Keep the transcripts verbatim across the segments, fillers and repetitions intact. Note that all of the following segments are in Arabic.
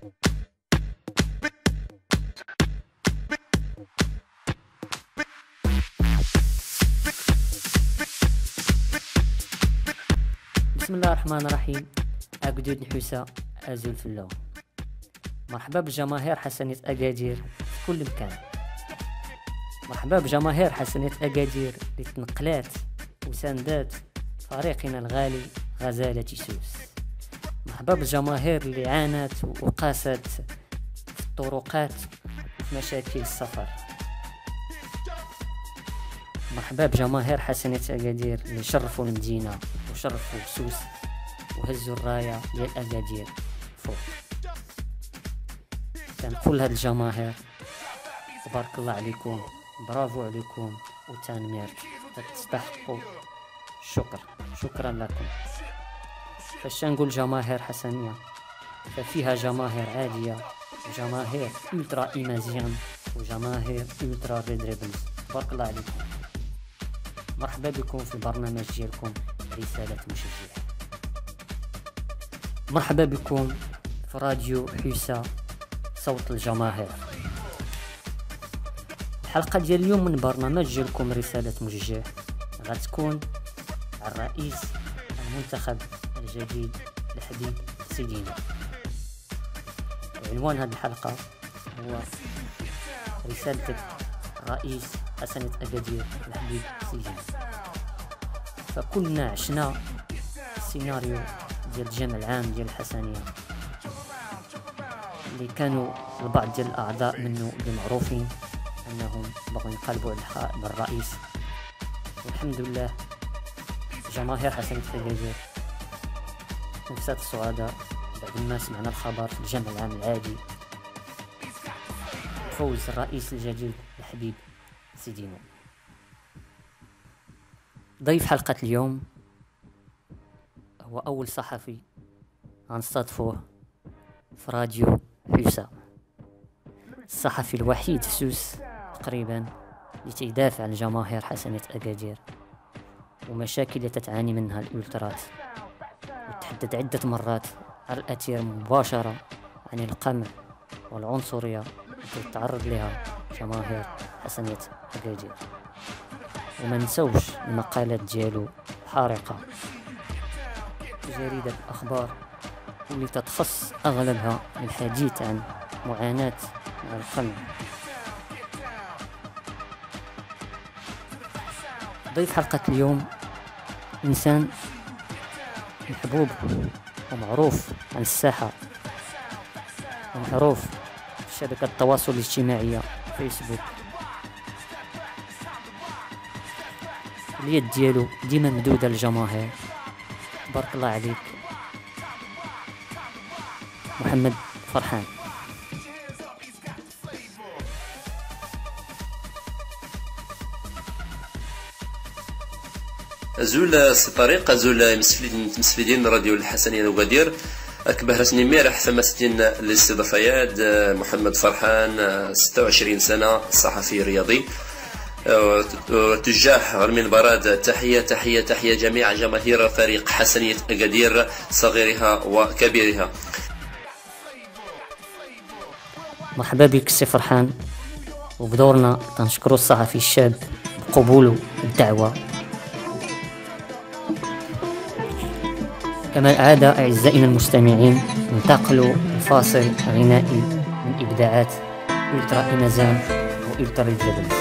بسم الله الرحمن الرحيم. أقدود نحوسة أزول في اللون. مرحبا بجماهير حسنية أكادير في كل مكان. مرحبا بجماهير حسنية أكادير اللي تنقلات وساندات فريقنا الغالي غزالة سوس. مرحبا بالجماهير اللي عانت وقاست في الطرقات وفي مشاكل السفر. مرحبا بجماهير حسنية أكادير اللي شرفوا المدينة وشرفوا سوس وهزوا الراية ديال أكادير فوق. كنقول لهاد الجماهير تبارك الله عليكم، برافو عليكم، وتنمير تستحقوا الشكر. شكرا لكم. فاش نقول جماهير حسنية ففيها جماهير عادية وجماهير ألترا إيمازيان وجماهير ألترا ريد ريبنز. تبارك الله عليكم. مرحبا بكم في البرنامج ديالكم رسالة مشجع. مرحبا بكم في راديو حوسة صوت الجماهير. الحلقة ديال اليوم من برنامج ديالكم رسالة مشجع غتكون على الرئيس المنتخب الجديد الحبيب سيدينا. عنوان هذه الحلقة هو رسالة الرئيس حسنية أكادير الحبيب سيدينا. فكلنا عشنا السيناريو ديال الجمع العام ديال الحسنية اللي كانوا البعض ديال الأعضاء منه اللي معروفين أنهم بغوا ينقلبوا على الرئيس، والحمد لله جماهير حسنية أكادير نفسات السعداء بعد ما سمعنا الخبر في الجمع العام العادي فوز الرئيس الجديد الحبيب سيدينا. ضيف حلقة اليوم هو أول صحفي غنستضيفوه في راديو حوسة، الصحفي الوحيد في سوس تقريبا اللي تيدافع عن جماهير حسنية أكادير ومشاكل اللي تتعاني منها الأولترات، وتحدث عدة مرات على الأثير مباشرة عن القمع والعنصرية التي تتعرض لها جماهير حسنية أكادير. وما نسوش المقالات ديالو حارقة في جريدة الأخبار واللي تتخص أغلبها الحديث عن معاناة مع القمع. ضيف حلقة اليوم إنسان محبوب ومعروف عن الساحة ومعروف في شبكة التواصل الاجتماعية فيسبوك. اليد ديالو ديما ممدودة للجماهير. تبارك الله عليك محمد فرحان. أزول طريق أزول مسفلين راديو الحسنية وغدير أكبر رسمي ميرح ثم ستين الاستضافيات. محمد فرحان ستة وعشرين سنة، صحفي رياضي تجاه غرمين براد. تحية تحية تحية جميع جماهير فريق حسنية أكادير صغيرها وكبيرها. مرحبا بك سي فرحان، وبدورنا تنشكروا الصحفي الشاب بقبوله الدعوة. كما العادة أعزائنا المستمعين ننتقل لفاصل غنائي من إبداعات ألترا إيمازان وألترا ريد.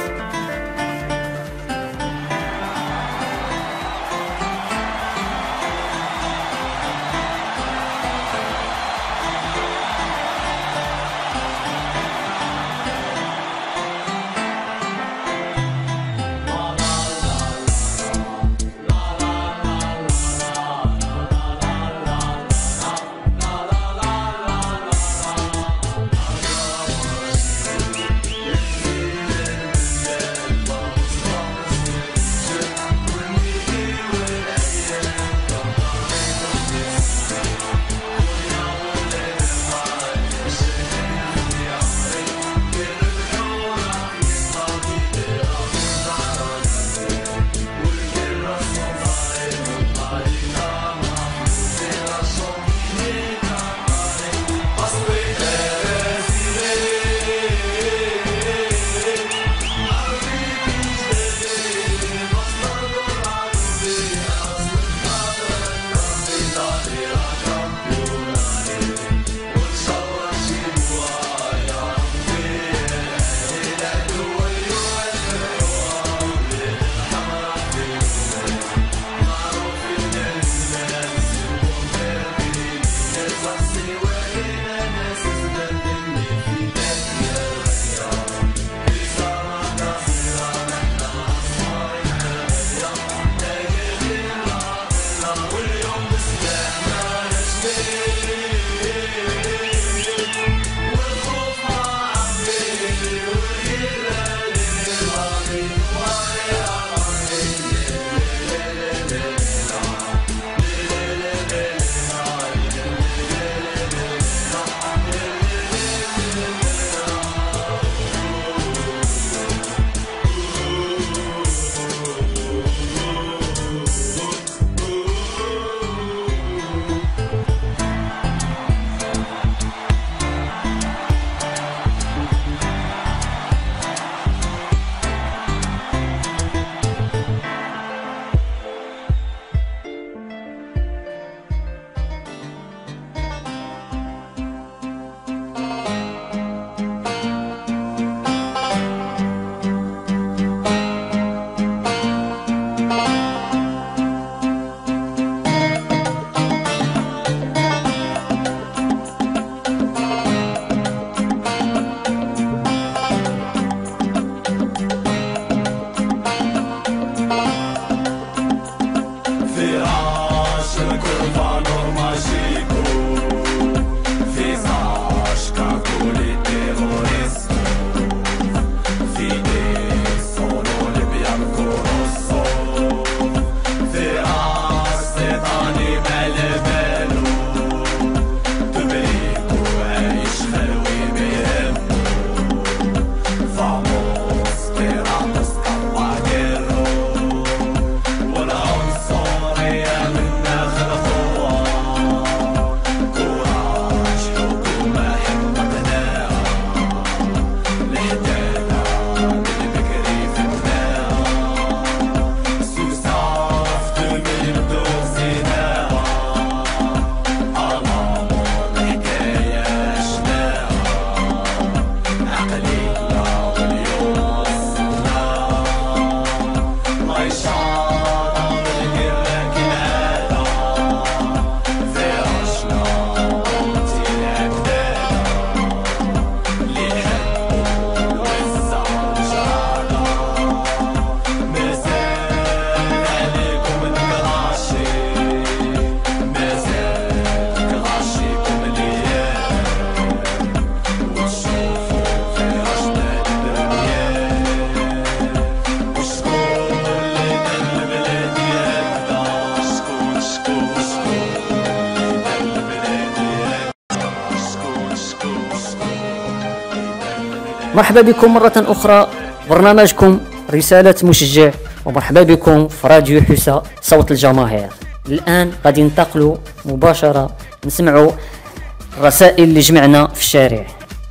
مرحبا بكم مرة أخرى برنامجكم رسالة مشجع، ومرحبا بكم في راديو حسا صوت الجماهير. الآن غادي ننتقلوا مباشرة نسمعوا الرسائل اللي جمعنا في الشارع.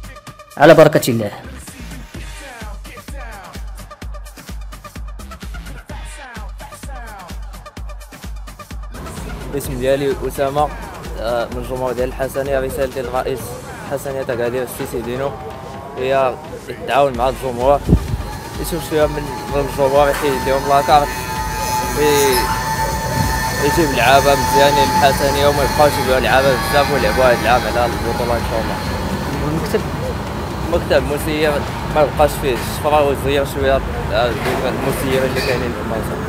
على بركة الله. الاسم ديالي أسامة من الجمهور ديال الحسنية. رسالتي للرئيس الحسنية تاكادير السيسي دينو هي التعاون مع الجمهور، يشوف شويه من الجمهور يحيد لهم لاكارت، يجيب لعابه مزيانين للحسنية وما يبقاوش يبيعوا لعابه بزاف ويلعبوا هاد العام على البطولة ان شاء الله. المكتب المكتب مسير ما يبقاش فيه الشفرة ويزير شويه المسيرين اللي كاينين في المنطقة.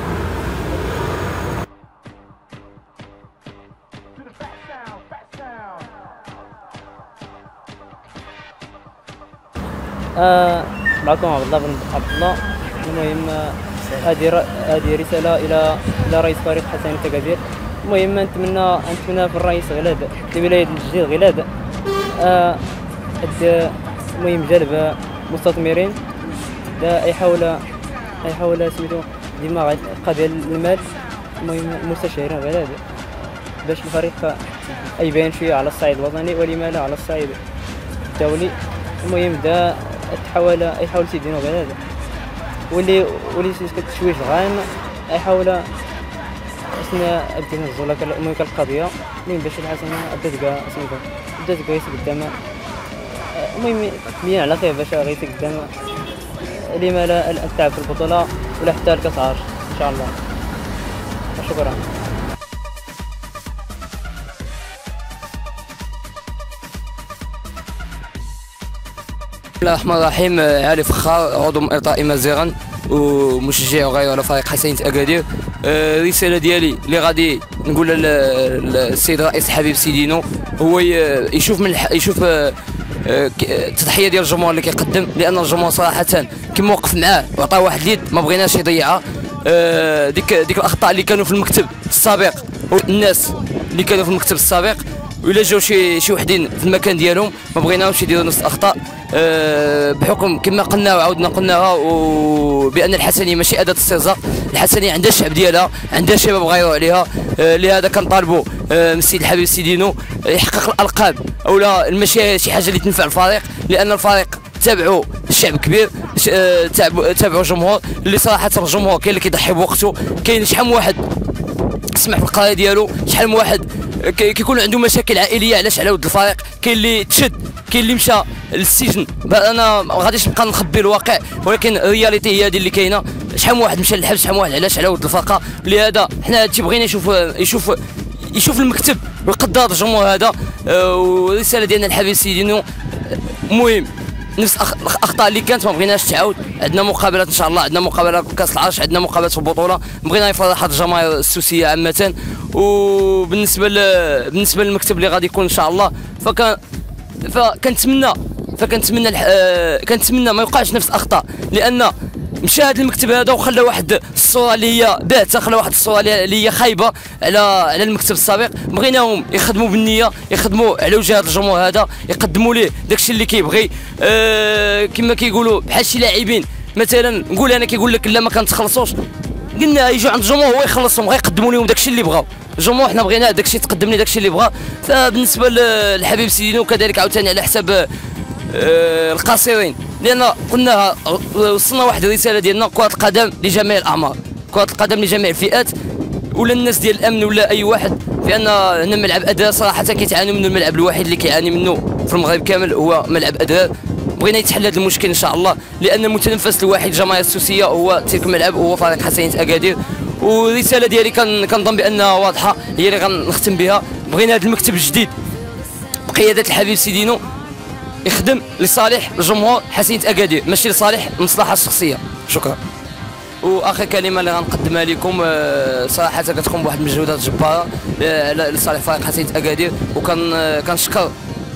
آه معكم عبد الله بن عبد الله. المهم هذه هذه رساله الى الى رئيس فريق حسنية تاكادير. المهم نتمنى نتمنى في الرئيس غلاد الولاية الجديد غلاد آه المهم جلب مستثمرين، يحاول يحاول سميتو ديما قضيه المال. المهم المستشارين غلاد باش الفريق يبان شويه على الصعيد الوطني ولما لا على الصعيد الدولي. المهم دا تحاول يحاول تيدينو غير هذا واللي واللي كتشويش غان يحاول اسنا بدينا نزول المهم القضيه المهم باش الحسنه بدات كاع سميتو بدات كاع قدام. المهم مليان على خير باش غيتي قدام لما لا التعب في البطوله ولا حتى الكاس عرش ان شاء الله. شكرا. الله الرحمن الرحيم. علي فخار، عضو من إرضاء مازيغا ومشجع وغيره على فريق حسنية أكادير. الرسالة ديالي اللي غادي نقولها للسيد الرئيس حبيب سيدينو هو يشوف من يشوف التضحية ديال الجمهور اللي كيقدم، لأن الجمهور صراحة كيما وقف معاه وعطاه واحد اليد ما بغيناش يضيعها. ديك ديك الأخطاء اللي كانوا في المكتب السابق، الناس اللي كانوا في المكتب السابق وإلا جاو شي شي وحدين في المكان ديالهم ما بغيناهمش يديروا نفس الأخطاء. أه بحكم كما قلنا وعاودنا قلناها بان الحسنيه ماشي اداه استرزاق، الحسنيه عندها الشعب ديالها، عندها شباب غيروا عليها. أه لهذا كنطالبوا أه من السيد الحبيب سيدينو يحقق الالقاب او لا المشي شي حاجه اللي تنفع الفريق، لان الفريق تابعوا الشعب كبير، أه تابعوا الجمهور اللي صراحه الجمهور كاين اللي كيضحي بوقته، كاين شحال من واحد تسمع في القضايا ديالو، شحال من واحد كيكون عنده مشاكل عائليه علاش على ود الفريق، كاين اللي تشد، كاين اللي مشى للسجن. انا ما غاديش نبقى نخبي الواقع، ولكن الرياليتي هي هذه اللي كاينه. شحال من واحد مشى للحبس، شحال من واحد علاش على ود الفرقه. لهذا حنا هادشي بغينا يشوف يشوف يشوف المكتب ويقدر الجمهور هذا. والرساله ديالنا لحبيب سيدينو مهم، نفس الاخطاء اللي كانت ما بغيناش تعاود. عندنا مقابلات ان شاء الله، عندنا مقابله كاس العرش، عندنا مقابلات في البطوله، بغينا يفرح الجماهير السوسيه عامه. وبالنسبه ل... بالنسبه للمكتب اللي غادي يكون ان شاء الله، فكان فكنتمنى فكنتمنى آه... كنتمنى ما يوقعش نفس الاخطاء، لان مشى هذا المكتب هذا وخلى واحد الصوره اللي هي باهته، خلى واحد الصوره اللي هي خايبه على على المكتب السابق. بغيناهم يخدموا بالنيه، يخدموا على وجه هذا الجمهور هذا، يقدموا ليه داكشي اللي كيبغي. أه كما كيقولوا بحال شي لاعبين مثلا، نقول انا كيقول لك لا ما كنتخلصوش، قلنا يجوا عند الجمهور هو يخلصهم، غيقدموا لهم داكشي اللي بغاو الجمهور. حنا بغينا داكشي تقدم لي داكشي اللي بغا. فبالنسبه للحبيب سيدينو كذلك عاوتاني على حساب أه القاصرين، لان قلنا وصلنا واحد الرساله ديالنا كره القدم لجميع الاعمار، كره القدم لجميع الفئات، ولا الناس ديال الامن ولا اي واحد، لان هنا ملعب ادرار صراحه كيتعانوا منه. الملعب الوحيد اللي كيعاني منه في المغرب كامل هو ملعب ادرار. بغينا يتحل هذا المشكل ان شاء الله، لان المتنفس الوحيد للجماهير السوسيه هو تلك الملعب، هو فريق حسنية اكادير. والرساله ديالي كنظن بانها واضحه، هي اللي غنختم بها. بغينا هذا المكتب الجديد بقياده الحبيب سيدينو يخدم لصالح الجمهور حسنية اكادير، ماشي لصالح المصلحه الشخصيه. شكرا. واخر كلمه اللي غنقدمها لكم، صراحه كتقوم بواحد المجهودات جباره لصالح فريق حسنية اكادير، وكان كنشكر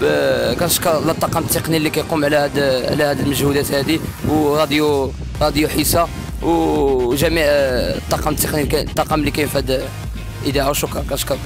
كنشكر الطاقم التقني اللي كيقوم على هاد على هاد المجهودات هذه، وراديو راديو حيسه وجميع الطاقم التقني الطاقم اللي كاين في هاد الاذاعه. وشكرا كنشكر.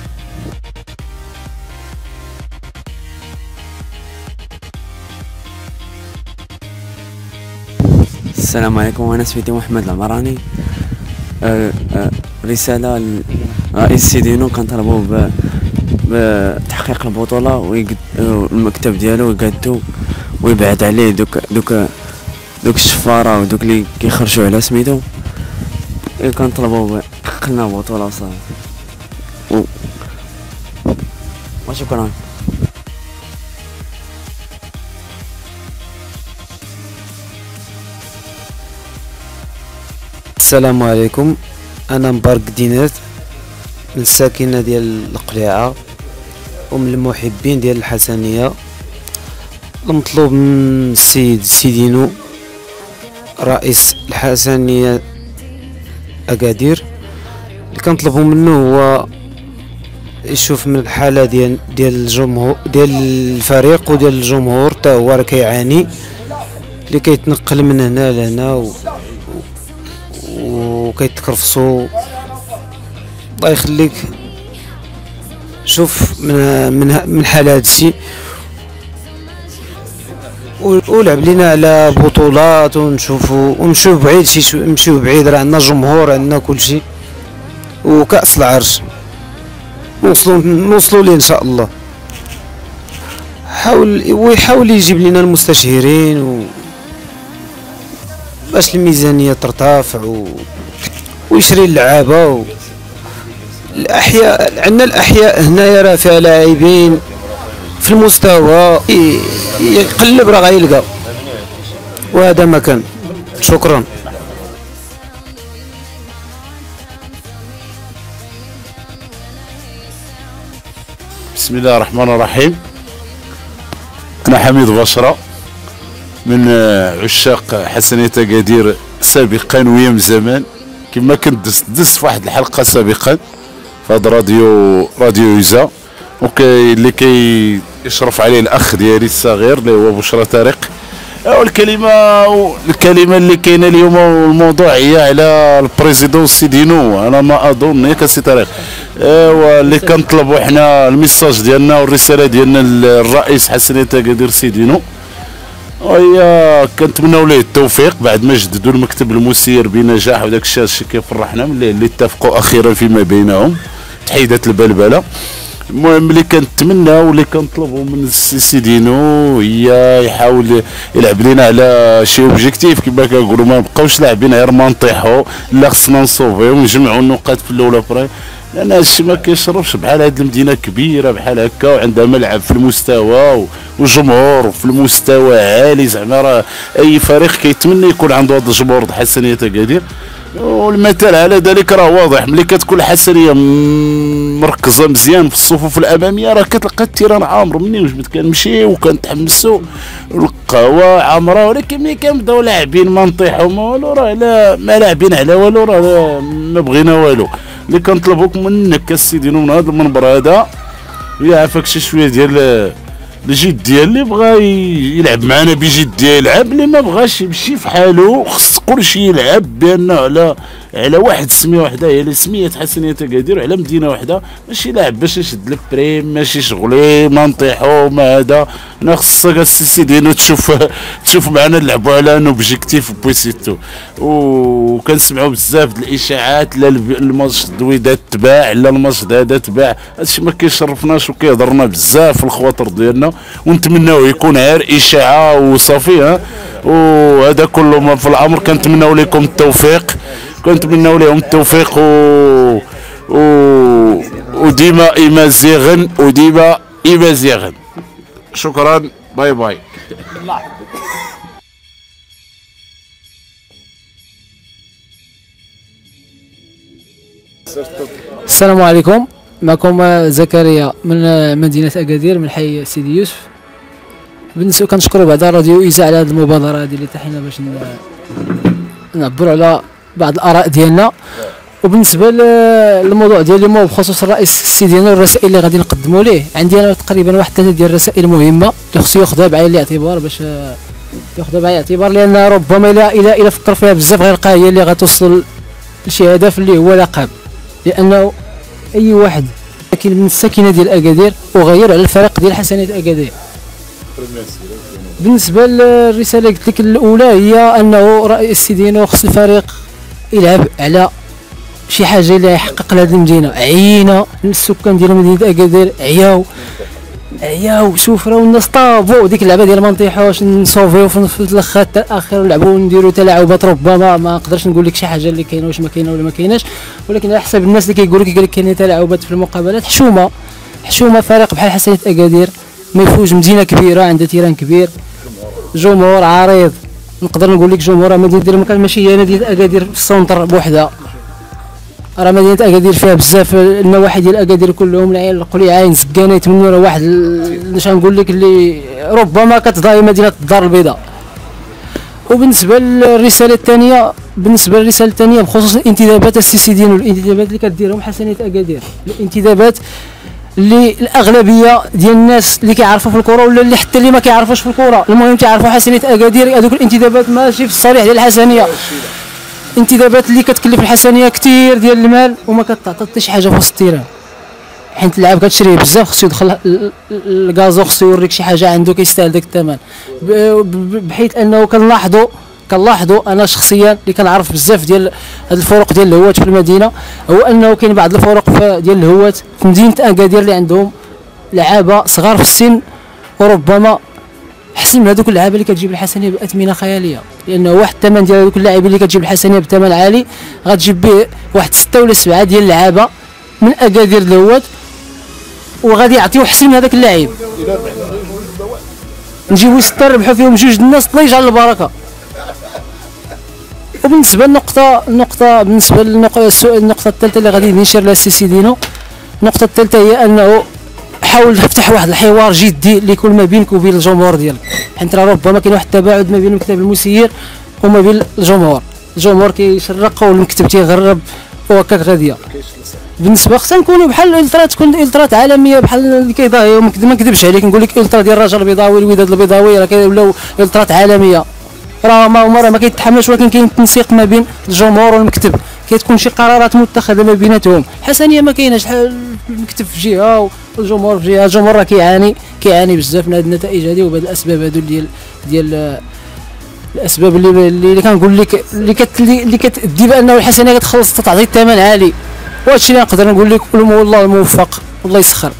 السلام عليكم، انا سميتي محمد العمراني. أه أه رساله لرئيس سيدينو كنطلبوا بتحقيق البطوله والمكتب ديالو يقادو ويبعد عليه دوك دوك دوك الشفاره ودوك اللي كيخرجوا على سميتو. كنطلبوا يحقق لنا البطوله وصافي. وشكرا. السلام عليكم، انا مبارك دينات من الساكنه ديال القليعه ومن المحبين ديال الحسنيه. المطلوب من السيد سيدينو رئيس الحسنيه اكادير، اللي كنطلبوا منه هو يشوف من الحاله ديال ديال الجمهور ديال الفريق وديال الجمهور، حتى هو راه كيعاني، اللي كيتنقل من هنا لهنا و وكيتكرفصوا. الله يخليك شوف من من من حال هادشي، ولعب لينا على بطولات ونشوفوا ونمشيو بعيد، شي نمشيو بعيد، راه عندنا جمهور، عندنا كلشي، وكأس العرش نوصلوا نوصلوا ليه ان شاء الله. حاول ويحاول يجيب لنا المستشهرين و باش الميزانيه ترتفع و... ويشري اللعابه و... الاحياء عندنا الاحياء هنايا راه فيها لاعبين في المستوى، يقلب راه غيلقى، وهذا ما كان. شكرا. بسم الله الرحمن الرحيم. انا حميد بشرة، من عشاق حسنية أكادير سابقا ويا من زمان، كما كنت دست دست في واحد الحلقه سابقا في هذا راديو راديو يوزا، وكي اللي كي يشرف عليه الاخ ديالي الصغير اللي هو بشرى طارق. والكلمه الكلمه اللي كاينه اليوم الموضوع هي على البريزيدون سيدينو، انا ما اظن ياك سي طارق. ايوا اللي كنطلبوا حنا الميساج ديالنا والرساله ديالنا للرئيس حسنية أكادير سيدينو، وهي كنتمناو ليه التوفيق بعد ما جددوا المكتب المسير بنجاح، وداك الشيء هادشي كيفرحنا ملي اللي اتفقوا اخيرا فيما بينهم تحيدات البلبله. المهم اللي كنتمناو واللي كنطلبوا من السي سيدينو هي يحاول يلعب لينا على شي اوبجيكتيف كما كنقولوا، ما نبقاوش لاعبين غير ما نطيحوا، لا خصنا نصوفيو ونجمعوا النقاط في الاولى بري، لان هادشي ما كيشرفش بحال هاد المدينه كبيره بحال هكا وعندها ملعب في المستوى وجمهور في المستوى عالي، زعما راه اي فريق كيتمنى يكون عنده هذا الجمهور د حسنية أكادير. والمثال على ذلك راه واضح، ملي كتكون الحسنيه مركزه مزيان في الصفوف الاماميه راه كتلقى التيران عامر. مني وجبت كنمشيو وكنتحمسوا القهوه عامره، ولكن ملي كنبداو لاعبين ما نطيحوا ما والو، راه لا ما لاعبين على والو، راه ما بغينا والو. اللي كنطلبوك منك السيدينو من هذا المنبر هذا يعافاك شي شويه ديال الجديه، اللي بغى يلعب معنا بجديه يلعب، اللي ما بغاش يمشي في حاله. خص كلشي يلعب بانه على على واحد سميه وحده هي اللي سميت حسنية أكادير، على مدينه وحده، ماشي يلعب باش يشد لك بريم، ماشي شغلي ما نطيحو ما هذا. انا خصك السي سيدينو تشوف تشوف معنا نلعبوا على ان اوبجيكتيف بويسيتو. وكنسمعوا بزاف د الاشاعات، لا الماتش دويدات تباع لا الماتش هذا تباع، هادشي ما كيشرفناش وكيهضرنا بزاف في الخواطر ديالنا، ونتمناو يكون غير اشاعه وصافي. وهذا كله ما في الامر. كنتمناو لكم التوفيق، كنتمناو لهم التوفيق و... و... وديما إما زيغن وديما إما زيغن. شكرا، باي باي. السلام عليكم، معكم زكريا من مدينة أكادير من حي سيدي يوسف. بالنسبة كنشكروا بعدا راديو إيزا على هذه المبادرة هذه اللي تحينا باش نعبروا على بعض الآراء ديالنا. وبالنسبة للموضوع ديال اليوم بخصوص الرئيس سيدينو والرسائل اللي غادي نقدموا ليه، عندي أنا تقريبا واحد ثلاثة ديال الرسائل مهمة اللي خصو ياخذها بعين الاعتبار، باش ياخذها بعين الاعتبار، لأن ربما إلا إلا إلا فكر فيها بزاف غيلقاها هي اللي غتوصل لشي هدف اللي هو لقب. لأنه أي واحد ساكن من الساكنة ديال أكادير وغير على الفريق ديال حسنية أكادير. بالنسبة للرسالة قلت لك الأولى هي أنه رئيس سيدينو خص الفريق يلعب على شي حاجة اللي يحقق لهذه المدينة. عيينا السكان ديال مدينة أكادير، عياو عياو سفرة، والناس طابوا ديك اللعبة ديال ما نطيحوش نصوفيو في الاخر حتى الاخر ونلعبوا ونديروا تلاعبات. ربما ما نقدرش نقول لك شي حاجة اللي كاينة واش ما كاينة ولا ما كايناش، ولكن على حسب الناس اللي كيقولوا لك قال لك كاينين تلاعبات في المقابلات. حشومة حشومة فريق بحال حسنية أكادير ما يفوز مدينة كبيرة عندها تيران كبير، جمهور عريض. نقدر نقول لك جمهور مدينة المكان ماشي هي مدينة أكادير في السونتر بوحدها، راه مدينة أكادير فيها بزاف النواحي ديال أكادير كلهم، العين القليعة عين زكانة يتمنوا راه واحد باش نقول لك اللي ربما كتضاهي مدينة الدار البيضاء. وبالنسبة للرسالة الثانية بالنسبة للرسالة الثانية بخصوص الانتدابات السي سيدينو، الانتدابات اللي كديرهم حسنية أكادير، الانتدابات اللي الاغلبيه ديال الناس اللي كيعرفوا في الكره ولا اللي حتى اللي ما كيعرفوش في الكره، المهم كيعرفوا حسنية أكادير، هذوك الانتدابات ماشي في الصريح ديال الحسنيه، انتدابات اللي كتكلف الحسنيه كثير ديال المال وما كتعطى حتى شي حاجه في وسط التيران. حيت اللاعب كتشريه بزاف خصو يدخل الكازو، خصو يوريك شي حاجه عنده كيستاهل داك الثمن، بحيث انه كنلاحظوا كنلاحظوا انا شخصيا اللي كنعرف بزاف ديال هاد الفروق ديال الهوات في المدينه، هو انه كاين بعض الفروق ديال الهوات في مدينه أكادير اللي عندهم لعابه صغار في السن وربما احسن من هذوك اللعابه اللي كتجيب الحسنيه باثمنه خياليه، لانه واحد الثمن ديال هذوك اللاعبين اللي كتجيب الحسنيه بثمن عالي غتجيب به واحد سته ولا سبعه ديال اللعابه من أكادير الهوات وغادي يعطيو حسن من هذاك اللاعب. نجيبو سته نربحو فيهم جوج الناس الله يجعل البركه. وبالنسبه للنقطه النقطه بالنسبه للنقطه النقطه الثالثه اللي غادي نشير لها السي سيدينو، النقطه الثالثه هي انه وحاول تفتح واحد الحوار جدي اللي يكون ما بينك وبين الجمهور ديالك، حيت راه ربما كاين واحد التباعد ما بين المكتب المسير وما بين الجمهور. الجمهور كيشرق والمكتب تيغرب وهكاك غاديه. بالنسبه خصنا نكونوا بحال الالترا، تكون الالترات عالميه بحال اللي كيضاهيو. ما نكذبش عليك نقول لك الالترا ديال الرجاء البيضاوي الوداد البيضاوي راه كيولاو الالترات عالميه، راه ما عمرها ما كيتحملش، ولكن كاين تنسيق ما بين الجمهور والمكتب، كتكون شي قرارات متخذه ما بيناتهم. حسنيه ما كايناش، المكتب في جهه والجمهور في جهه. الجمهور راه كيعاني كيعاني بزاف من هذه النتائج هذه وبهذه الاسباب هذو ديال ديال الاسباب اللي اللي كنقول لك اللي كت اللي كتدي بانه الحسنيه كتخلص تعطي الثمن عالي. وهذا الشيء اللي نقدر نقول لك، والله الموفق والله يسخر.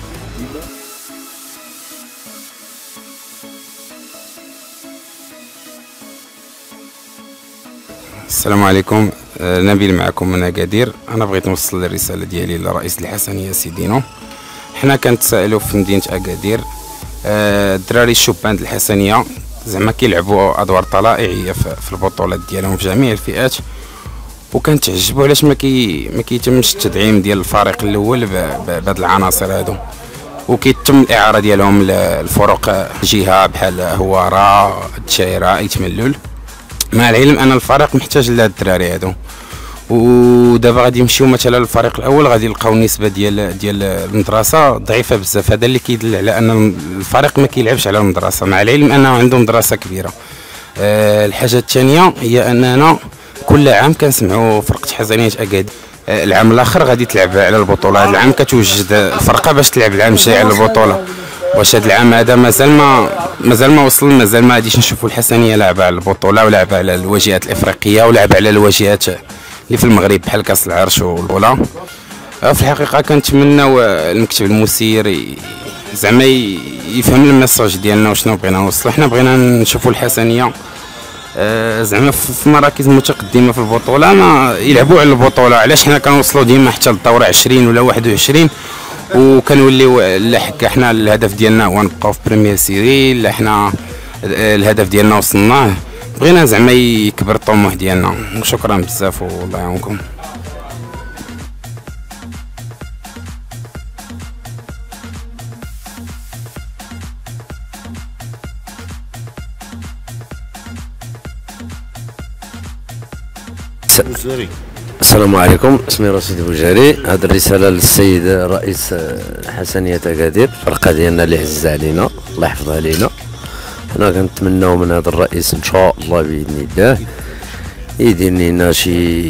السلام عليكم، نبيل معكم من أكادير. انا بغيت نوصل الرساله ديالي لرئيس الحسنيه سيدينو. حنا كنتسائلوا في مدينه أكادير، الدراري الشبان الحسنيه زعما كيلعبوا ادوار طلائعيه في البطولات ديالهم في جميع الفئات، وكنتعجبوا علاش ما كي ما كيتمش التدعيم ديال الفريق الاول بهاد العناصر هادو، وكيتم الاعاره ديالهم للفرق جهه بحال هواره الدشايره ايتملول، مع العلم ان الفريق محتاج لهاد الدراري هادو. ودابا غادي يمشيو مثلا للفريق الاول غادي يلقاو النسبه ديال ديال المدرسه ضعيفه بزاف، هذا اللي كيدل على ان الفريق ما كيلعبش على المدرسه، مع العلم انه عندهم مدرسه كبيره. أه الحاجه الثانيه هي اننا كل عام كنسمعوا فرقه حسنيه أكادير أه العام الاخر غادي تلعب على البطوله، هذا العام كتوجد الفرقه باش تلعب العام الجاي على البطوله. واش هذا العام هذا مازال ما مازال ما وصل، مازال ما غاديش نشوفوا الحسنيه لعبه على البطوله ولعبه على الواجهات الافريقيه ولعبه على الواجهات اللي في المغرب بحال كاس العرش والبطوله. في الحقيقه كنتمناو المكتب المسير زعما يفهم الميساج ديالنا وشنو بغينا نوصلوا. حنا بغينا نشوفوا الحسنيه زعما في مراكز متقدمه في البطوله، ما يلعبوا على البطوله. علاش حنا كنوصلوا ديما حتى للدوره عشرين ولا واحد وعشرين وكنوليو لا حكا حنا الهدف ديالنا هو نبقاو في بريمير سيري، لا حنا الهدف ديالنا وصلناه، بغينا زعما يكبر الطموح ديالنا. وشكرا بزاف والله يعاونكم. السلام عليكم، اسمي رشيد بوجاري. هذه الرساله للسيد رئيس حسنيه أكادير، الفرقه ديالنا اللي عز علينا الله يحفظها لينا. حنا كنتمناو من هذا الرئيس ان شاء الله باذن الله يدير لنا شي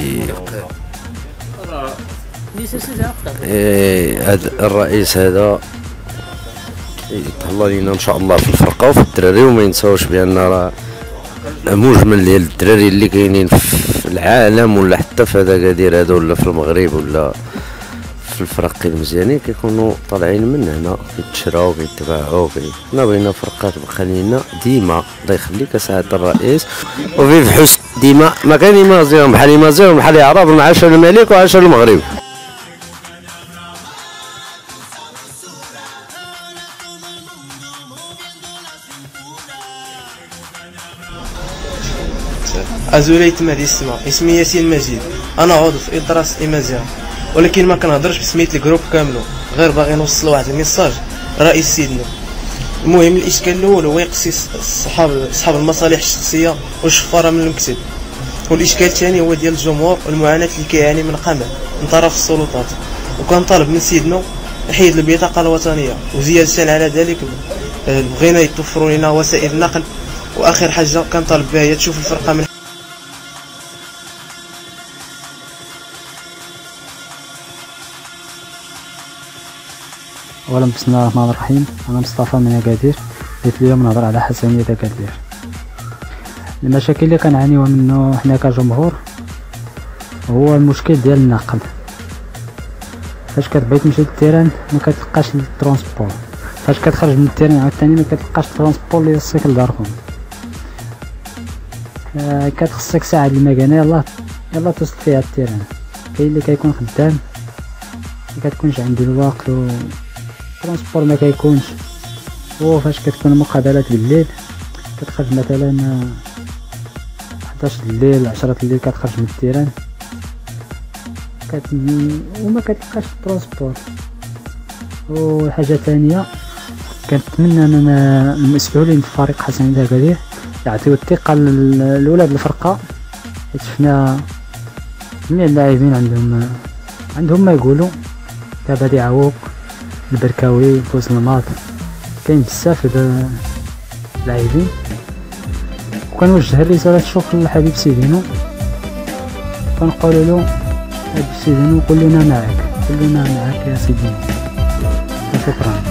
إيه هذا الرئيس هذا يطلع لينا ان شاء الله في الفرقه وفي الدراري، وما ينساوش بان راه مجمل ديال الدراري اللي كاينين في العالم ولا حتى في هذا أكادير هذا ولا في المغرب ولا في الفرق المزيانين كيكونوا طالعين من هنا كيتشراو كيتباعوا. حنا بغينا فرقه تبقى لينا ديما الله يخليك سعاده الرئيس، وفي بحوس ديما ما كاين يمازيغ بحال يمازيغ بحال يعرب مع عشر الملك وعشر المغرب. أزوليت مهدي السما، اسمي ياسين مجيد، أنا عضو في إدراس إمازيغ، ولكن ما كنهضرش بسمية الجروب كاملو، غير باغي نوصل واحد الميساج رئيس سيدنا. المهم الإشكال الأول هو يقصي صحاب صحاب المصالح الشخصية والشفارة من المكتب، والإشكال الثاني هو ديال الجمهور والمعاناة اللي كيعاني من قمع من طرف السلطات. وكنطالب من سيدنا يحيد البطاقة الوطنية، وزيادة على ذلك بغينا يتوفروا لنا وسائل النقل. وآخر حاجة كنطالب بها هي تشوف الفرقة من اولا بسم الله الرحمن الرحيم. انا مصطفى من أكادير، جيت اليوم نهضر على حسنيه أكادير. المشاكل اللي كنعانيوها منه حنا كجمهور هو المشكل ديال النقل. فاش كتبغي تمشي للتيران ما كتلقاش الترونسبور، فاش كتخرج من التيران عاوتاني ما كتلقاش الترونسبور اللي يوصلك لداركم. آه كتخصك ساعه المكانه يلاه يلاه توصل فيها التيران. كاين اللي كيكون خدام ما كتكونش عنده الوقت و الترونسبور ما كيكونش. وفاش كتكون المقابلات بالليل كتخرج مثلا حداش الليل عشرة الليل كتخرج من التيران كت... وما كتلقاش الترونسبور. وحاجه ثانيه كنتمنى من المسؤولين في فريق حسنية أكادير يعطيو الثقه للولاد الفرقه، حيت شفنا جميع اللاعبين عندهم عندهم ما يقولوا. دابا ديعوق البركاوي بوزلماط كاين بزاف د لاعبين، وكنوجه الرساله الشكر للحبيب سيدينو، كنقولوا له حبيب سيدينو كلنا معك كلنا معك يا سيدينو. شكرا.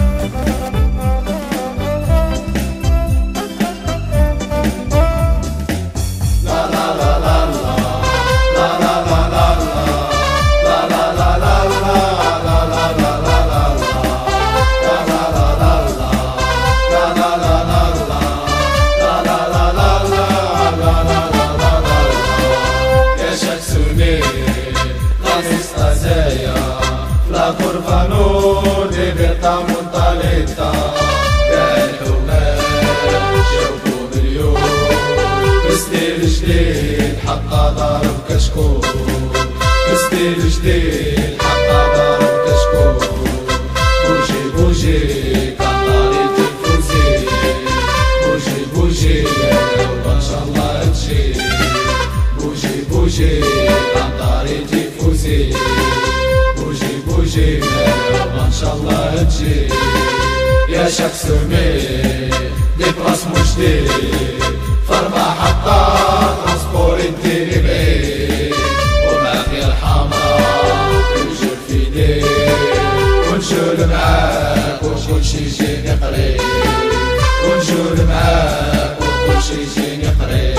جديد حتى ضارب كشكول، ستيل جديد حتى ضارب كشكول. بوجي بوجي كطاري تفوزي، بوجي بوجي وان شاء الله تجي. بوجي بوجي كطاري تفوزي، بوجي بوجي وان شاء الله تجي. يا شاك سمي ديك رسمو جديد فرما حتى ترانسبور يديني بعيد، وماغير حمرا يوجد في يديك ونجول معاك وكلشي يجيني قريب، ونجول معاك وكلشي يجيني قريب.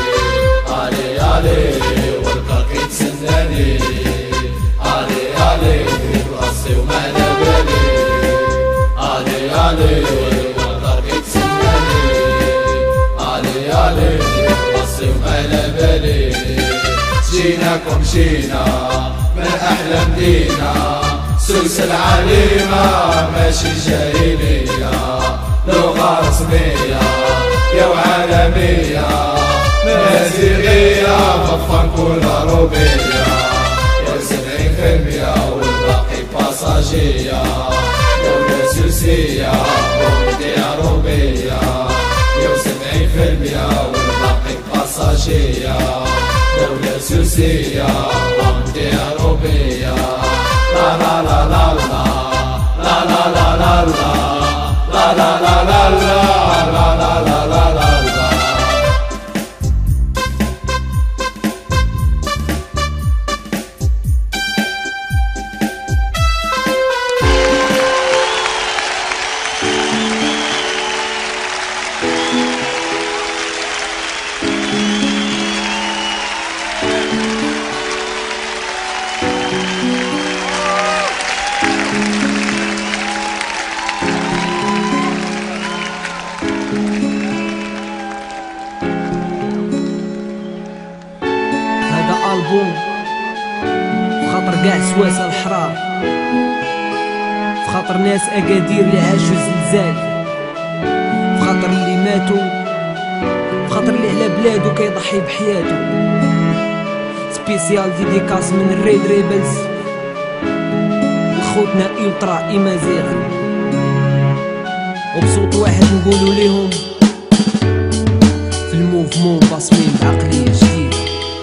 علي علي والكرك يتسناني، علي علي براسي وما على بالي. علي علي والكرك يتسناني، علي علي راسي وما على بالي. جيناكم جينا من أحلى مدينة، سوس العليمة ماشي جاهلية، لغة رسمية يا وعالمية، مازيغية غفان كل روبية. يا سبعين في المية والباقي باساجية، دولة سوسية ومدي عروبية. يا سبعين في المية والباقي باساجية، دولة سوسية ومدي عروبية. لا لا لا لا لا لا لا لا لا لا لا لا لا لا لا لا لا لا. فخاطر كاع سواسة الحرار، فخاطر ناس أكادير اللي عاشوا زلزال، فخاطر اللي ماتوا، فخاطر اللي على بلادو كيضحي بحياتو. سبيسيال ديديكاس من الريد ريبلز لخوتنا إلترا إيمازيغ، وبصوت واحد نقولو ليهم في الموفمون باصمين بعقلية جديدة.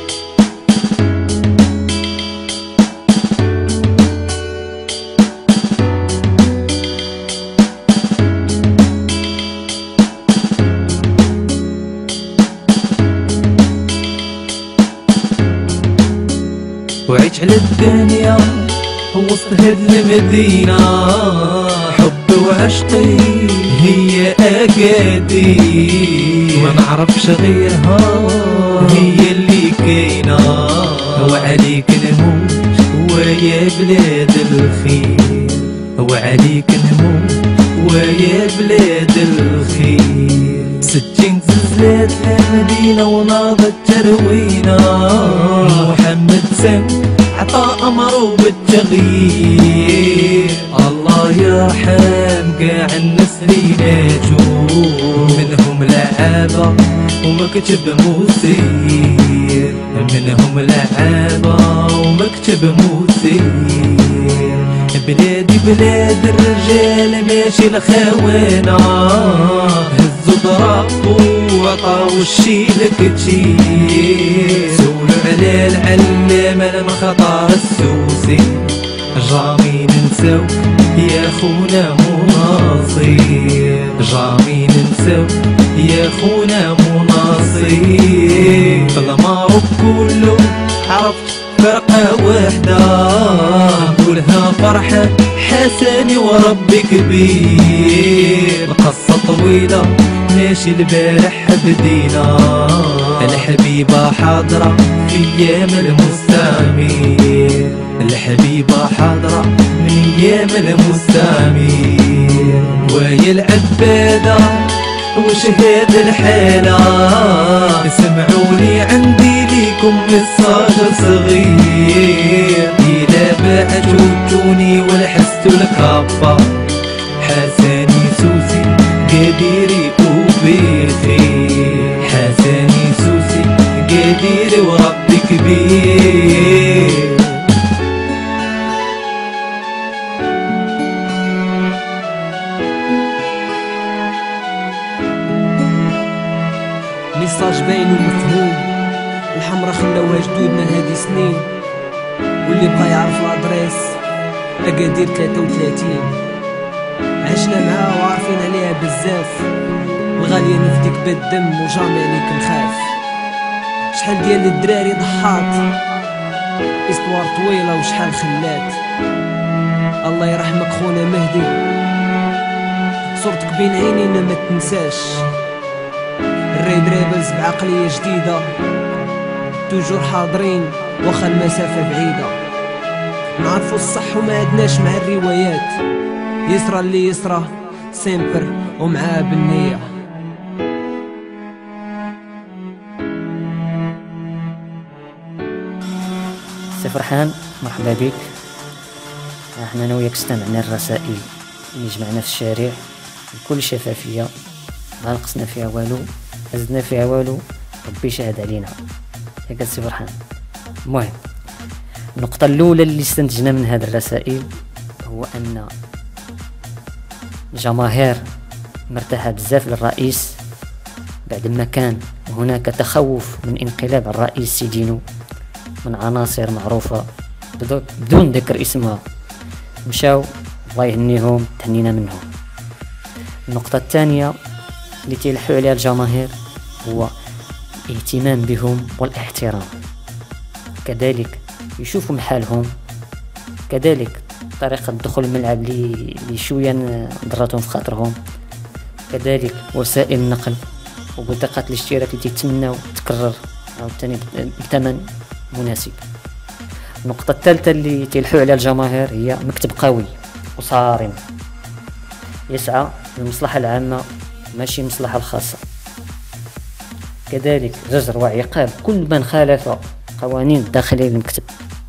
وعيش على الدنيا وسط هاد المدينة، حب وعشقي هي أكادير، ما نعرفش غيرها هي اللي كاينة. وعليك نموت ويا بلاد الخير، وعليك نموت ويا بلاد الخير. ستين زلزلات المدينة وناضت تروينا، محمد سام عطا أمره بالتغيير. الله يرحم كاع الناس اللي ناجوا، منهم لعابة ومكتب مثير، منهم لعابة ومكتب مثير. بلادي بلاد الرجال ماشي الخونة، هزوا ضربوا وعطاو الشي لك تشي، سولوا على العلامة المخطر السوسي، جامي ننساو يا خونا مناصير، جامي ننساو يا خونا مناصير، فالمعروف كله عرفت فرقة وحدة، نقولها فرحة حسني وربي كبير، القصة طويلة ماشي البارح بدينا، الحبيبة حاضرة في ايام المستعمير، الحبيبة حاضرة من ايام المستعمير، ويا العبادة وش هاد الحالة، اسمعوني عندي ليكم الصغر صغير، إلا بعد جبتوني ولحستوا الكابة، حساني سوسي قديري وبخير، حساني سوسي قديري وربي كبير. ميساج باين ومفهوم، الحمرا خلاوها جدودنا هادي سنين، واللي بغا يعرف لادريس اكادير ثلاثة وثلاثين، عشنا معاها وعارفين عليها بزاف، الغالية نفديك بالدم وجامي عليك نخاف، شحال ديال الدراري ضحات، استوار طويلة وشحال خلات، الله يرحمك خونا مهدي، صورتك بين عينينا ما تنساش، الريد ريبلز بعقلية جديدة، توجور حاضرين واخا المسافة بعيدة، نعرفو الصح وما عدناش مع الروايات، يسرى اللي يسرى سيمبر ومعاه بالنية. سي فرحان مرحبا بك، احنا انا وياك استمعنا الرسائل اللي جمعنا في الشارع بكل شفافية، ما نقصنا فيها والو ما زدنا فيها والو، ربي شاهد علينا ياك سي فرحان. المهم النقطة الأولى اللي استنتجنا من هذه الرسائل هو أن الجماهير مرتاحة بزاف للرئيس بعد ما كان هناك تخوف من انقلاب الرئيس سيدينو من عناصر معروفة بدون ذكر اسمها، مشاو الله يهنيهم تهنينا منهم. النقطة الثانية اللي تيلحوا عليها الجماهير هو اهتمام بهم والاحترام، كذلك يشوفوا محالهم، كذلك طريقة دخول الملعب اللي شوية ضرتهم في خاطرهم، كذلك وسائل النقل وبطاقات الاشتراك اللي تتمناو تكرر عاوتاني بثمن مناسب. النقطة الثالثة اللي تيلحوا عليها الجماهير هي مكتب قوي وصارم يسعى للمصلحة العامة ماشي المصلحة الخاصة، كذلك زجر وعقاب كل من خالف قوانين الداخلية للمكتب،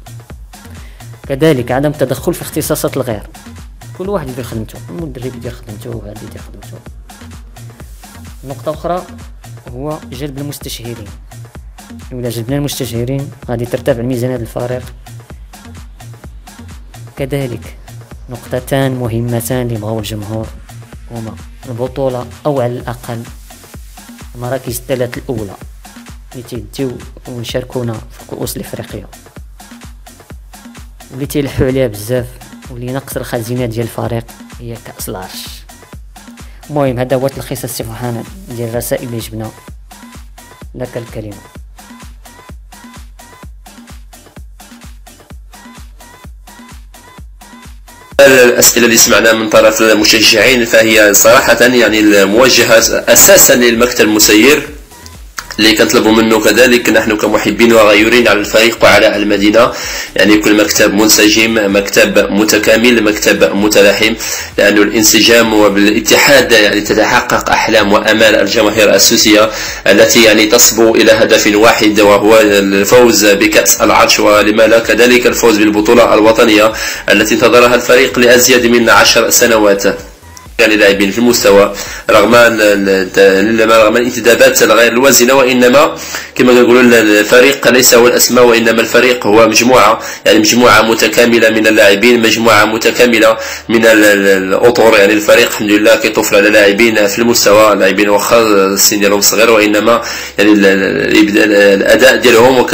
كذلك عدم التدخل في اختصاصات الغير، كل واحد يدير خدمته، المدرب يدير خدمته وهذا يدير خدمته. نقطة أخرى هو جلب المستشهرين، ولا جلبنا المستشهرين غادي ترتفع الميزانية الفريق. كذلك نقطتان مهمتان اللي بغاو الجمهور هما البطولة أو على الأقل المراكز الثلاث الأولى اللي تيديو ونشاركونا في كؤوس الإفريقية، واللي تيلحوا عليها بزاف واللي نقص الخزينة ديال الفريق هي كأس العرش. المهم هذا هو تلخيص السي فرحان ديال الرسائل اللي جبنا لك الكلمة. الأسئلة اللي سمعناها من طرف المشجعين فهي صراحة يعني الموجهة أساسا للمكتب المسير اللي كنطلبوا منه كذلك نحن كمحبين وغيورين على الفريق وعلى المدينة، يعني يكون مكتب منسجم، مكتب متكامل، مكتب متلاحم، لأن الانسجام وبالاتحاد يعني تتحقق أحلام وأمال الجماهير السوسية التي يعني تصبو إلى هدف واحد وهو الفوز بكأس العرش، ولما لا كذلك الفوز بالبطولة الوطنية التي انتظرها الفريق لأزيد من عشر سنوات. يعني لاعبين في المستوى رغم رغم الانتدابات الغير الوازنه، وانما كما كنقولوا الفريق ليس هو الاسماء، وانما الفريق هو مجموعه، يعني مجموعه متكامله من اللاعبين، مجموعه متكامله من الاطر. يعني الفريق الحمد لله كيطوف على لاعبين في المستوى، لاعبين واخا السن ديالهم صغير، وانما يعني الاداء ديالهم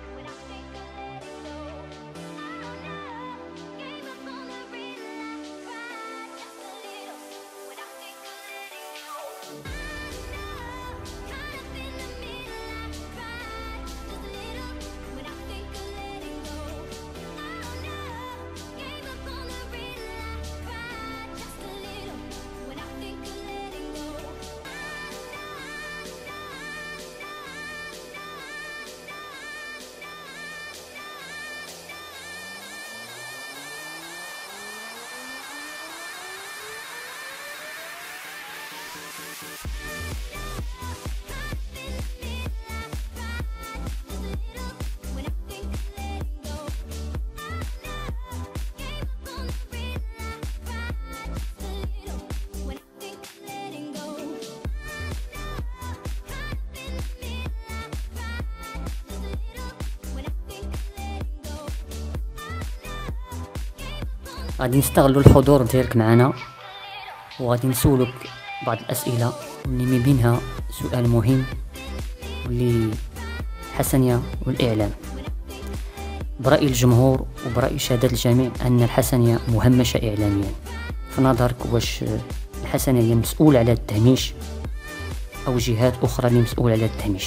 غادي نستغلوا الحضور ديالك معنا، وغادي نسولك بعض الاسئله اللي من بينها سؤال مهم واللي الحسنيه والاعلام. براي الجمهور وبراي شهاده الجميع ان الحسنيه مهمشه اعلاميا، في نظرك واش الحسنيه هي مسؤوله على التهميش او جهات اخرى اللي مسؤوله على التهميش؟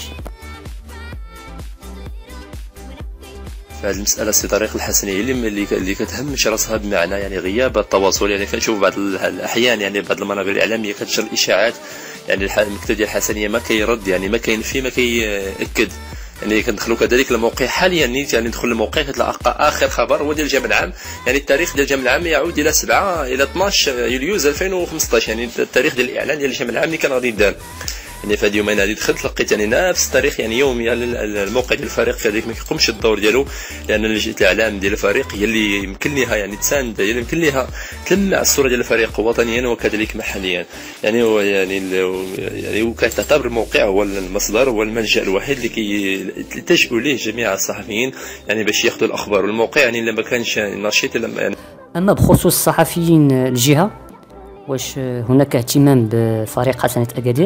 هذه المسألة سي طريق الحسنية اللي اللي كتهمش راسها بمعنى يعني غياب التواصل. يعني كنشوف بعض الأحيان يعني بعض المنابر الإعلامية كتنشر الإشاعات، يعني المكتب ديال الحسنية ما كيرد، يعني ما كينفي ما كيأكد. يعني كندخلوا كذلك الموقع حاليا، يعني ندخل الموقع كتلقى آخر خبر هو ديال الجامع العام، يعني التاريخ ديال الجامع العام يعود إلى سبعة إلى اثناش يوليوز ألفين وخمسطاش، يعني التاريخ ديال الإعلان ديال الجامع العام اللي كان غادي يدار. يعني في هاد اليومين هادي دخلت لقيت يعني نفس التاريخ، يعني يوميا الموقع ديال الفريق كذلك ما كيقومش الدور ديالو، لان لجنه الاعلام ديال الفريق هي اللي يمكن لها يعني تساند، هي اللي يمكن لها تلمع الصوره ديال الفريق وطنيا وكذلك محليا. يعني هو يعني يعني وكتعتبر الموقع هو المصدر والملجا الوحيد اللي كيلتجئوا ليه جميع الصحفيين يعني باش ياخذوا الاخبار. والموقع يعني الا ما كانش نشيط يعني. اما بخصوص الصحفيين الجهه، واش هناك اهتمام بفريق حسنيه اكادير؟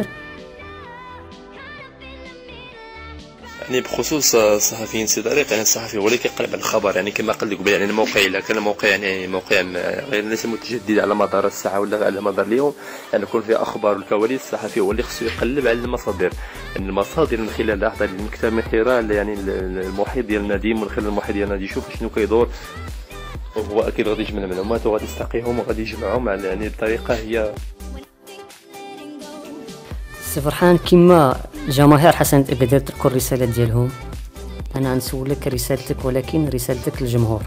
يعني بخصوص الصحفيين سي طريق، يعني الصحفي هو اللي كيقلب على الخبر، يعني كما قلت لك قبل، يعني الموقع الا كان موقع يعني موقع غير ليس متجدد على مدار الساعه ولا على مدار اليوم، يعني يكون فيه اخبار والكواليس، الصحفي هو اللي خصو يقلب على المصادر، يعني المصادر من خلال الاحضار المكتب، من خلال يعني المحيط ديال النادي، من خلال المحيط ديال النادي يشوف شنو كيدور، وهو اكيد غادي يجمع المعلومات وغادي يستقيهم وغادي يجمعهم على يعني بطريقه هي. سي فرحان، كما جماهير حسنية أكادير تركوا الرسالة ديالهم، أنا غنسولك رسالتك ولكن رسالتك للجمهور.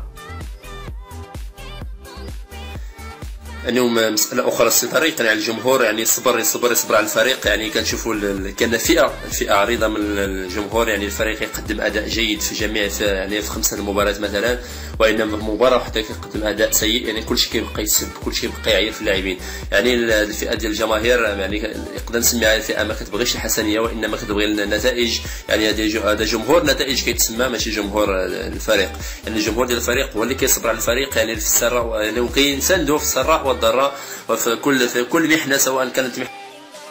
يعني مسألة أخرى السي طريق، يعني الجمهور يعني يصبر يصبر يصبر على الفريق. يعني كنشوفوا كان فئة فئة عريضة من الجمهور، يعني الفريق يقدم أداء جيد في جميع في يعني في خمسة المباريات مثلا، وإنما في مباراة واحدة كيقدم أداء سيء، يعني كلشي كيبقى يسب، كلشي كيبقى يعير في اللاعبين. يعني الفئة ديال الجماهير يعني نقدر نسميها الفئة ما كتبغيش الحسنية، وإنما كتبغي النتائج. يعني هذا جمهور نتائج كيتسمى، ماشي جمهور الفريق. يعني الجمهور ديال الفريق هو اللي كيصبر على الفريق، يعني في السراء يعني وكيساندوه في السراء والضراء، وفي كل في كل محنة سواء كانت محنة.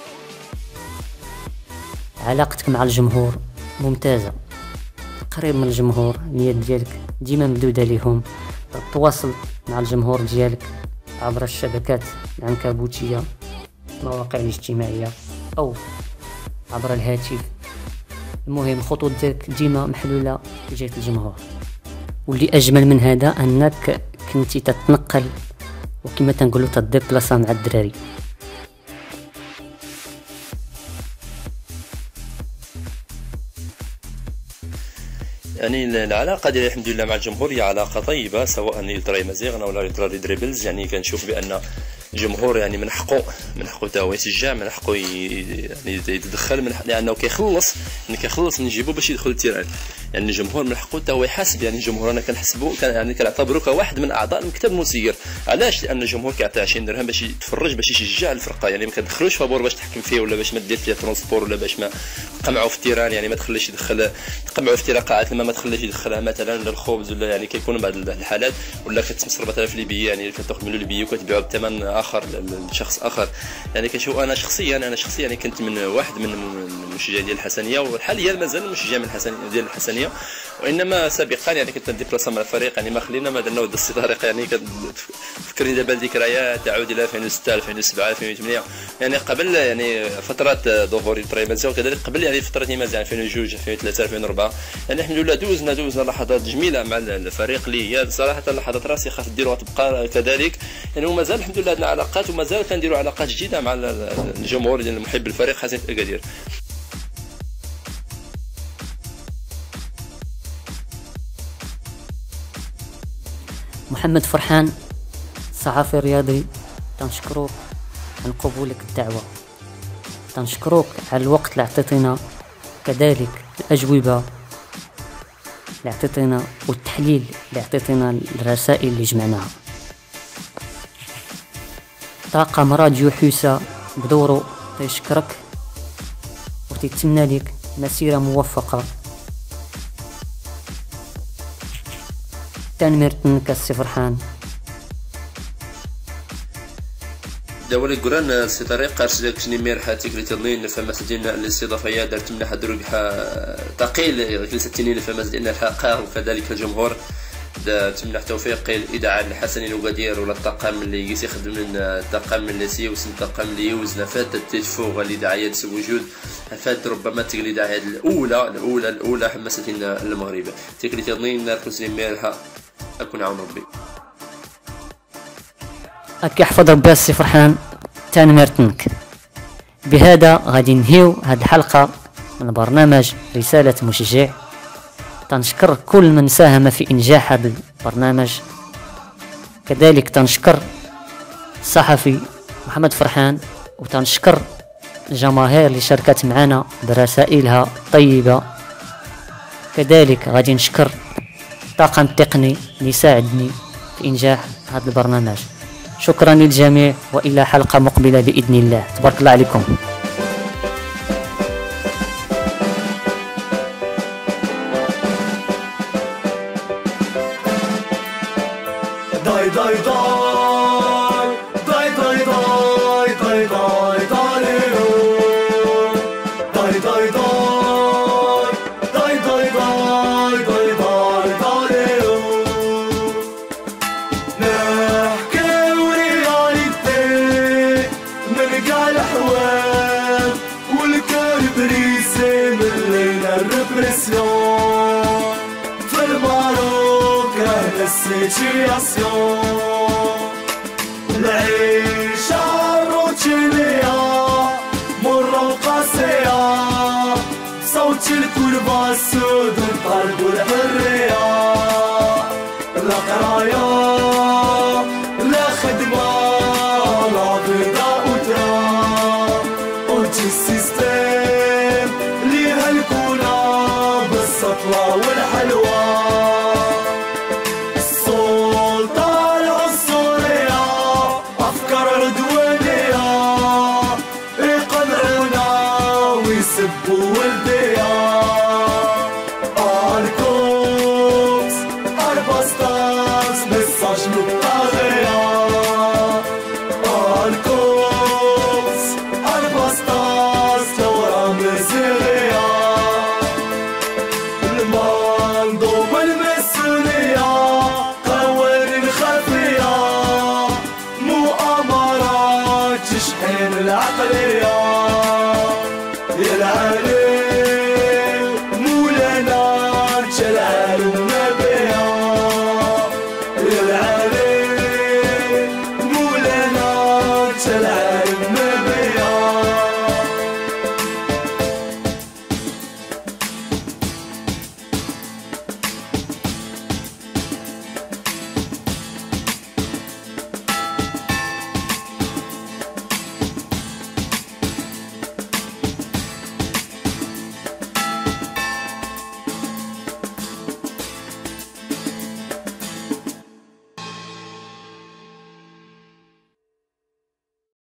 علاقتك مع الجمهور ممتازة، قريب من الجمهور، اليد ديالك ديما ممدودة ليهم، تواصل مع الجمهور ديالك عبر الشبكات العنكبوتية، المواقع الاجتماعية أو عبر الهاتف. المهم الخطوط ديالك ديما محلولة في جهة الجمهور، واللي أجمل من هذا أنك كنتي تتنقل وكما تنقولوا تضيق بلاصة مع الدراري. يعني العلاقه ديالي الحمد لله مع الجمهور هي علاقه طيبه، سواء يطري مزيغنا ولا يطري دريبلز. يعني كنشوف بان الجمهور يعني من حقه من حقه تا هو يشجع، من حقه يعني يتدخل، من حقه لانه كيخلص يعني كيخلص من جيبو باش يدخل التيران. يعني الجمهور من حقه حتى هو يحاسب، يعني الجمهور انا كنحسبه كان يعني كنعتبره كواحد من اعضاء المكتب المسير. علاش؟ لان الجمهور كيعطي عشرين درهم باش يتفرج باش يشجع الفرقه، يعني ما كتدخلوش فابور باش تحكم فيه ولا باش ما دير فيها ترونسبور ولا باش ما تقمعوا في التيران، يعني ما تخليش يدخل تقمعوا في تيران قاعات الماء ما تخليش يدخلها مثلا للخبز ولا يعني كيكونوا بعض الحالات ولا كتمصر مثلا في ليبيا، يعني كتاخذ منه ليبيا وكتبيعوا بثمن اخر لشخص اخر. يعني كنشوف انا شخصيا انا شخصيا يعني كنت من واحد من المشجعين ديال الحسنيه، وحاليا مازال مشجع من الحسنيه ديال الحسنيه، وانما سابقا يعني كنت نديبلاصا مع الفريق، يعني ما خلينا ما درنا ود السي طارق، يعني كتفكرني دابا الذكريات تعود الى ألفين وستة ألفين وسبعة ألفين وثمانية، يعني قبل يعني فترات ظهور البريمازيا وكذلك قبل يعني فتره مازال ألفين وجوج ألفين وثلاثة ألفين وأربعة، يعني الحمد لله دوزنا دوزنا لحظات جميله مع الفريق اللي هي صراحه لحظات راسخه في الدير وتبقى كذلك، يعني ومازال الحمد لله عندنا علاقات ومازال كنديروا علاقات جديده مع الجمهور ديال محب الفريق حسنيه اكادير. محمد فرحان صحفي رياضي، تنشكروك عن قبولك الدعوة، تنشكروك على الوقت اللي عطيتينا، كذلك الأجوبة اللي عطيتينا والتحليل اللي عطيتينا الرسائل اللي جمعناها. طاقم راديو حوسة بدورو تيشكرك وتيتمنى لك مسيرة موفقة. تنمير تنك السي فرحان داول القران سي طريق ارسلك شني ميرحه تكريتلين فما سدينا الاستضافيه دارت منها دروك ثقيل جلسه تنين فما سدينا الحلقه، وكذلك الجمهور تمنح توفيق الاذاعه الحسني وغادير ولا الطاقم اللي يخدم من الطاقم اللي سيوسن الطاقم اللي يوزنا فات التدفوغ الاذاعيه وجود فات ربما تلك الاذاعيه الاولى الاولى الاولى حماستنا المغرب تكريتلين ناركو سني ميرحه اكون عون ربي أكي يحفظ ربي السي فرحان تنمرتنك. بهذا غادي ننهيو هاد الحلقة من برنامج رسالة مشجع. تنشكر كل من ساهم في إنجاح هذا البرنامج، كذلك تنشكر الصحفي محمد فرحان، وتنشكر الجماهير اللي شاركت معنا برسائلها الطيبة، كذلك غادي نشكر الطاقم التقني اللي ساعدني في إنجاح هذا البرنامج. شكرا للجميع وإلى حلقة مقبلة بإذن الله. تبارك الله عليكم. داي داي داي داي داي داي داي داي داليو داي داي داي داي داي داي داي داي داليو نحكيو رياليتي من قاع الحوال والكل بريسي من ليلة الريبريسيون في الماروك أهل السيتياسيون العيشة روتينية مرة وقاسية صوت الكربة السود والقلب والحرية لا قراية لا خدمة لا بيضاء وتراب أوتي السيستم ليها الكولا بالسطوة والحلوى السلطة العنصرية أفكار عدوانية يقنعونا ويسبوا والبيع الكوكس الباستاس ميساج للطاغية الكوكس الباستاس ثورة مزيغية المنظوم المسؤولية قوانين خفية مؤامرات تشحن العقلية يلعن